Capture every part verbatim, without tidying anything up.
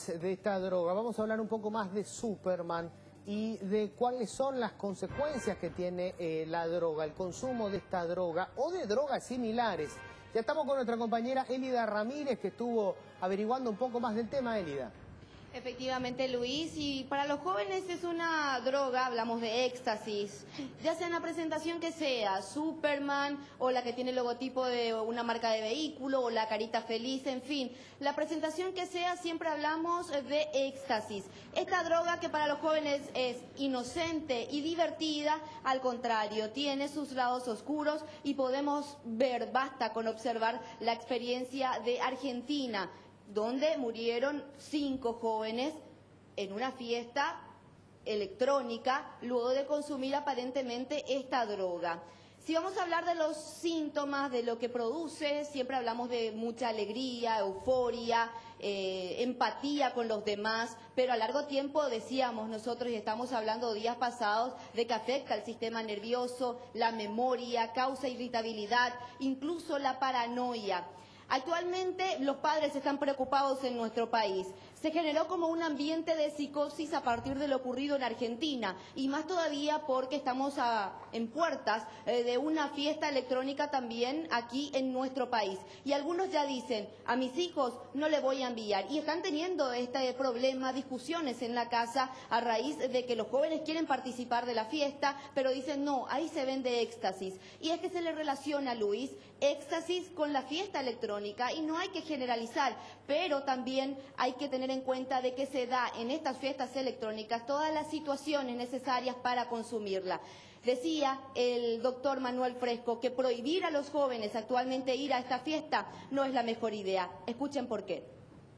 más de esta droga. Vamos a hablar un poco más de Superman y de cuáles son las consecuencias que tiene eh, la droga, el consumo de esta droga o de drogas similares. Ya estamos con nuestra compañera Elida Ramírez, que estuvo averiguando un poco más del tema. Elida. Efectivamente, Luis, y para los jóvenes es una droga, hablamos de éxtasis, ya sea en la presentación que sea, Superman o la que tiene el logotipo de una marca de vehículo o la carita feliz, en fin, la presentación que sea siempre hablamos de éxtasis. Esta droga que para los jóvenes es inocente y divertida, al contrario, tiene sus lados oscuros y podemos ver, basta con observar la experiencia de Argentina, donde murieron cinco jóvenes en una fiesta electrónica luego de consumir aparentemente esta droga. Si vamos a hablar de los síntomas, de lo que produce, siempre hablamos de mucha alegría, euforia, eh, empatía con los demás, pero a largo tiempo decíamos nosotros, y estamos hablando días pasados, de que afecta al sistema nervioso, la memoria, causa irritabilidad, incluso la paranoia. Actualmente los padres están preocupados en nuestro país. Se generó como un ambiente de psicosis a partir de lo ocurrido en Argentina y más todavía porque estamos a, en puertas eh, de una fiesta electrónica también aquí en nuestro país. Y algunos ya dicen, a mis hijos no le voy a enviar. Y están teniendo este problema, discusiones en la casa a raíz de que los jóvenes quieren participar de la fiesta, pero dicen no, ahí se vende éxtasis. Y es que se le relaciona, Luis, éxtasis con la fiesta electrónica. Y no hay que generalizar, pero también hay que tener en cuenta de que se da en estas fiestas electrónicas todas las situaciones necesarias para consumirla. Decía el doctor Manuel Fresco que prohibir a los jóvenes actualmente ir a esta fiesta no es la mejor idea. Escuchen por qué.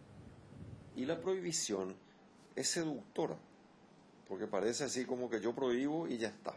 Y la prohibición es seductora, porque parece así como que yo prohíbo y ya está.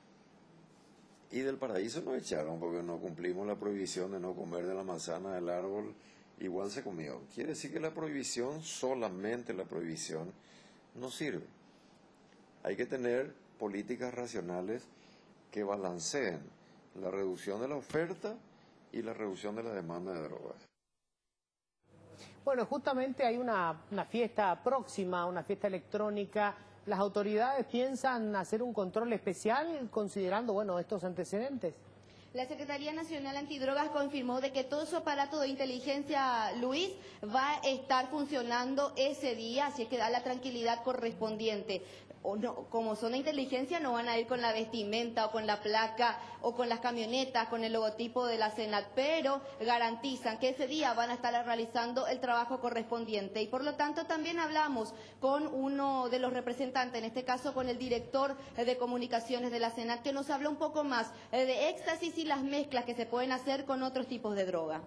Y del paraíso nos echaron porque no cumplimos la prohibición de no comer de la manzana del árbol, igual se comió. Quiere decir que la prohibición, solamente la prohibición, no sirve. Hay que tener políticas racionales que balanceen la reducción de la oferta y la reducción de la demanda de drogas. Bueno, justamente hay una, una fiesta próxima, una fiesta electrónica. ¿Las autoridades piensan hacer un control especial considerando, bueno, estos antecedentes? La Secretaría Nacional Antidrogas confirmó de que todo su aparato de inteligencia, Luis, va a estar funcionando ese día, así es que da la tranquilidad correspondiente. O no, como son de inteligencia, no van a ir con la vestimenta o con la placa o con las camionetas, con el logotipo de la Senat, pero garantizan que ese día van a estar realizando el trabajo correspondiente. Y por lo tanto también hablamos con uno de los representantes, en este caso con el director de comunicaciones de la Senat, que nos habla un poco más de éxtasis y las mezclas que se pueden hacer con otros tipos de droga.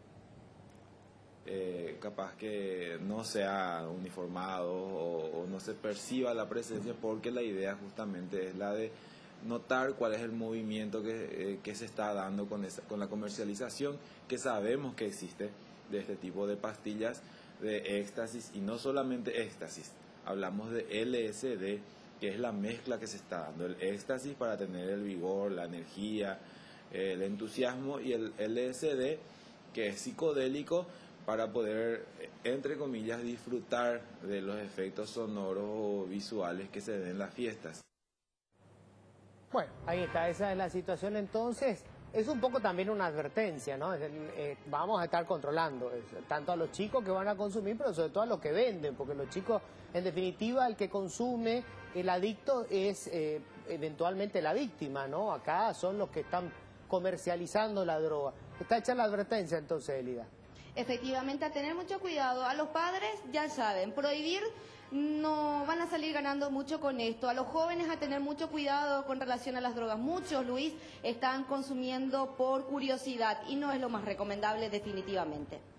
Eh, capaz que no sea uniformado o, o no se perciba la presencia, porque la idea justamente es la de notar cuál es el movimiento que, eh, que se está dando con, esa, con la comercialización que sabemos que existe de este tipo de pastillas de éxtasis, y no solamente éxtasis, hablamos de L S D, que es la mezcla que se está dando, el éxtasis para tener el vigor, la energía, eh, el entusiasmo, y el L S D que es psicodélico, para poder, entre comillas, disfrutar de los efectos sonoros o visuales que se den en las fiestas. Bueno, ahí está, esa es la situación. Entonces, es un poco también una advertencia, ¿no? Es el, eh, vamos a estar controlando es, tanto a los chicos que van a consumir, pero sobre todo a los que venden, porque los chicos, en definitiva, el que consume, el adicto es eh, eventualmente la víctima, ¿no? Acá son los que están comercializando la droga. Está hecha la advertencia entonces, Elida. Efectivamente, a tener mucho cuidado. A los padres, ya saben, prohibir no van a salir ganando mucho con esto. A los jóvenes a tener mucho cuidado con relación a las drogas. Muchos, Luis, están consumiendo por curiosidad y no es lo más recomendable definitivamente.